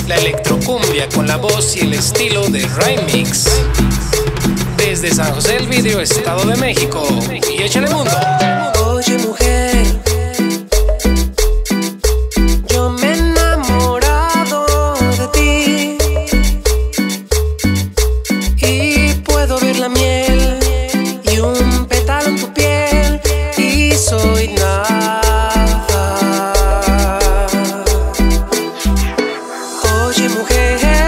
la electrocumbia con la voz y el estilo de Raymix. Desde San José del Vidrio, Estado de México. Y échale mundo. Oye, mujer, yo me he enamorado de ti y puedo ver la miel y un pétalo en tu piel y soy nada. Oye, mujer,